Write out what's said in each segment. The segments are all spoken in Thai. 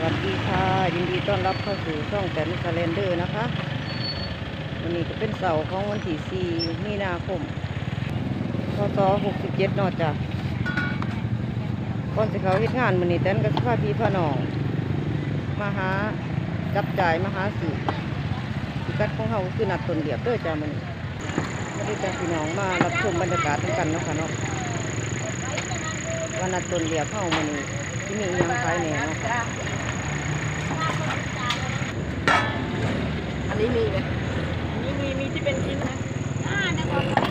วัสดีค่ะยินดีต้อนรับเข้าสู่ช่องแตนคาเลนเดอร์นะคะวันนี้ก็เป็นเสาร์ของวันที่4มีนาคมพศ67นอกจากก่อนจะเขาเฮ็ดงานมื้อนี้แตนก็สิพาพี่พาน้องมาหาจับจ่ายมาหาซื้อพิกัดของเฮาคือนัดต้นเดียบเด้อจ้ามื้อนี้ก็ได้จ้าพี่น้องมารับชมบรรยากาศกันเนาะค่ะเนาะวันนัดต้นเดียบเฮามื้อนี้ที่มีอิหยังขายแหน่เนาะอันนี้มีไหมมีที่เป็นชิ้นนะอัน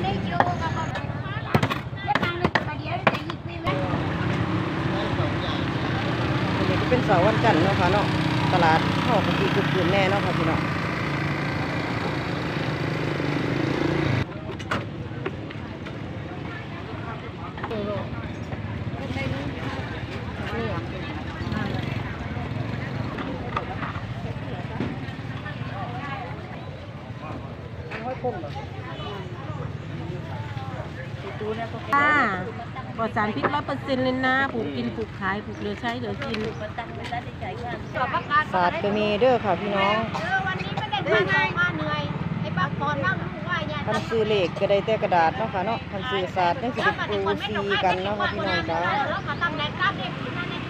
นี้ก็เป็นเสาร์วันจันทร์เนาะค่ะเนาะตลาดเฮาก็สิคึกคืนแน่เนาะค่ะพี่น้องปลอดสารพิษ100%เลยนะปลูกกินปลูกขายปลูกเหลือใช้เหลือกินศาสตร์ก็มีเด้อค่ะพี่น้องวันนี้ไม่ได้ทำงานมาเหนื่อยไอ้ปักผ่อนบ้างลูกว่าเนี่ยคันซื้อเลขก็ได้แต่กระดาษเนาะค่ะเนาะคันซื้อศาสตร์ยังสิได้ปูซีกันเนาะค่ะพี่น้องจ้าแล้วก็ตำแหน่งรับเด็กนั่นเอง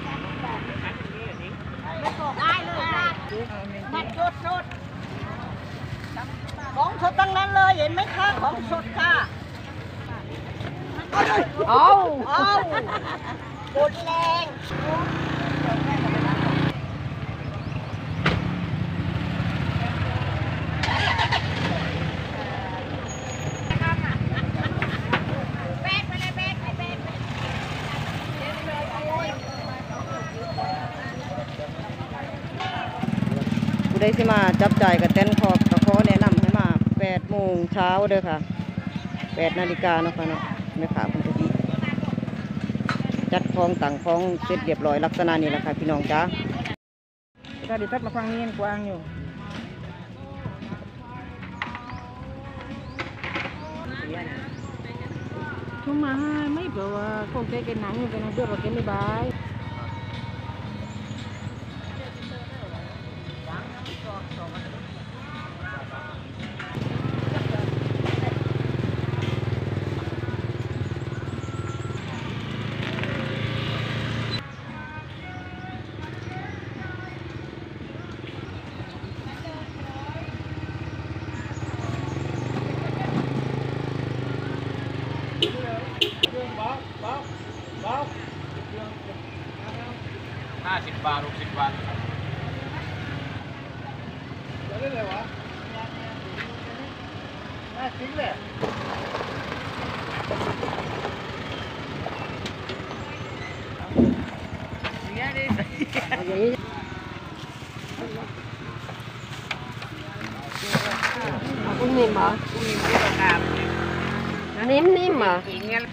ไม่ตกได้เลยนะมันสดของสดตั้งนั้นเลยเห็นไหมคะของสดค่ะเอาบดแรงผู้ใดสิมาจับจ่ายกับเต้นขอบก็ขอแนะนำให้มา8 โมงเช้าเด้อค่ะ8 นาฬิกาเนาะค่ะเนาะแม่ค้าเพิ่นก็สิจัดของตั้งของเสร็จเรียบร้อยลักษณะนี้แหละค่ะพี่น้องจ้าก็ดิทัดมาฟังนี้กว้างอยู่ทุ่มมาไม่เปล่าว่าคงแค่หนังอยู่กันนะเดือดเราแกไม่บาย 50 บาท 60 บาทจะได้เลยวะน่าจริงเลยเนี่ยดิกุ้งนิ่มเหรอนิ่มเหรอ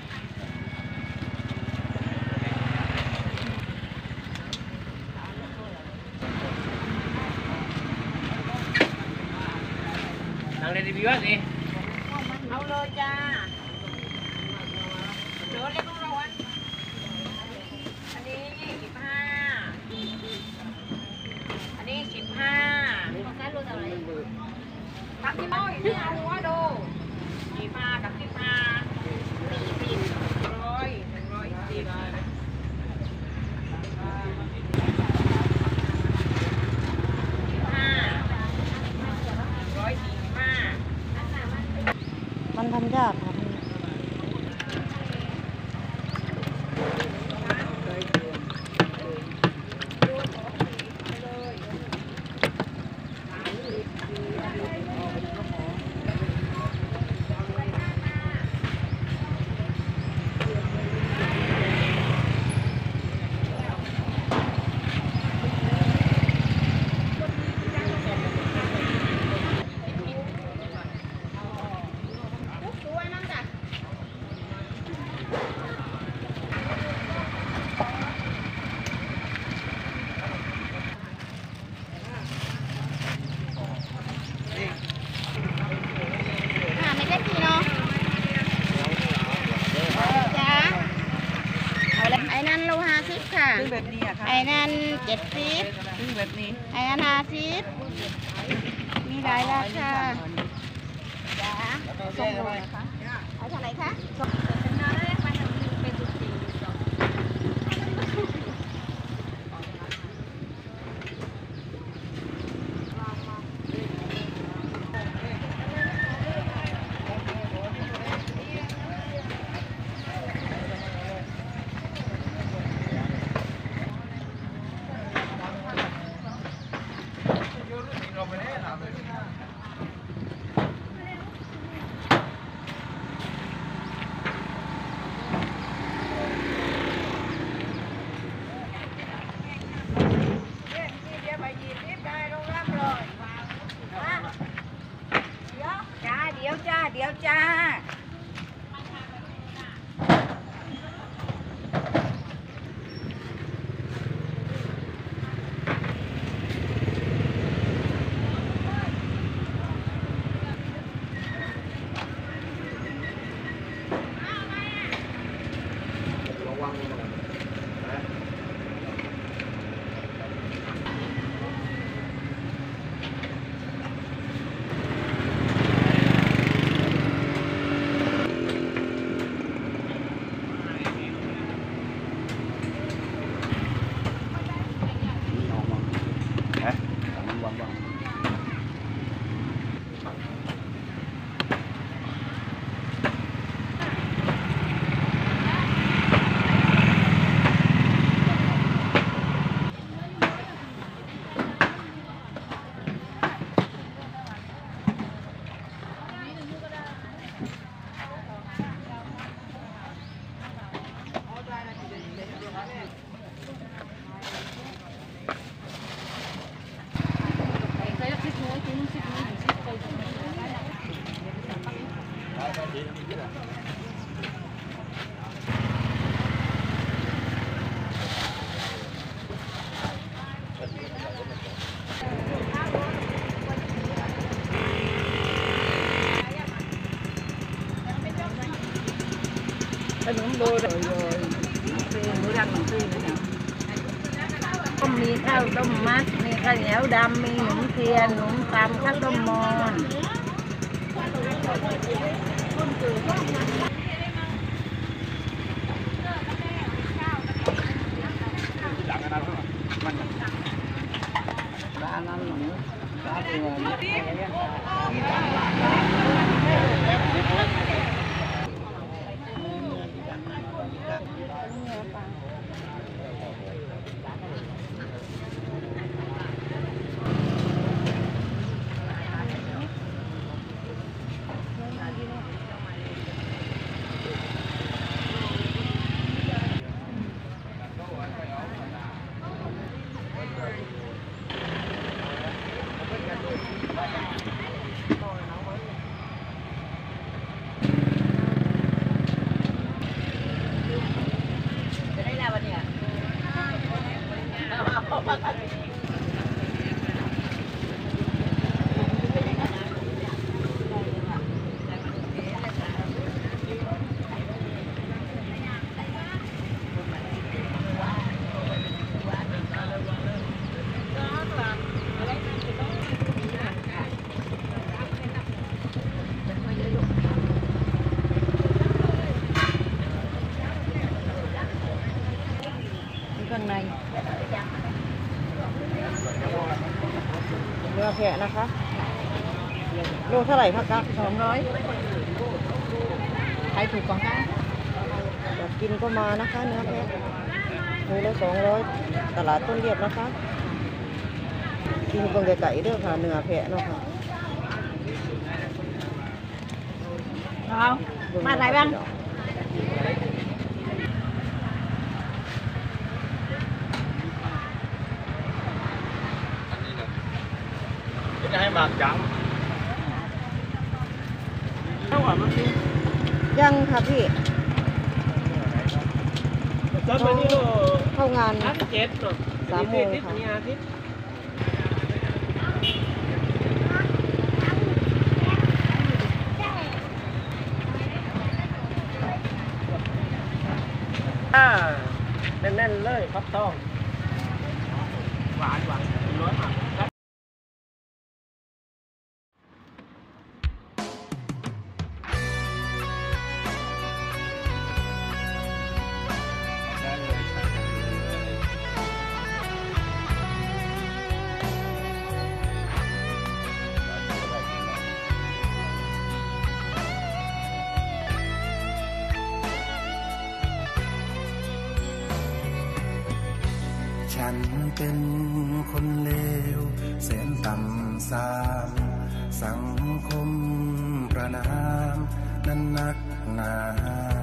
นั่งเล่นรีวิวสิเอาเลยจ้าเดี๋ยวเล็กร้อนอันนี้15อันนี้15ของการรู้อะไรกับที่ม้อยที่เอาหัวดู15กับ15 40 100 110 มันทำยากค่ะซึ่งแบบนี้อะค่ะไอ้นั่น70 ซึ่งแบบนี้ไอ้นั่น50มีหลายราคาจ้าส่งโลนะคะเอาเท่าไหร่คะจ้าเดี๋ยวจ้าขนมโบราณก็มีข้าวต้มมัดมีข้าวเหนียวดำมีหนมเทียนหนมตำข้าวต้มมอนร้านนั้นหนูร้านเดียวข้างในเนื้อแพะนะคะโลเท่าไหร่คะกั๊ก200ใครถูกกว่ากันอยากกินก็มานะคะเนื้อแพะโลละ200ตลาดต้นเรียบนะคะกินเบิ่งไก่ๆเด้อค่ะเนื้อแพะเนาะค่ะเอามาไหนบ้างจะให้หมากจังยังค่ะพี่ตอนนี้เราเข้างาน 7 3 โมงค่ะแน่นๆเลยฟักทองหวานร้อนมากฉันเป็นคนเลวแสนต่ำสามสังคมประนามนั้นนักหนา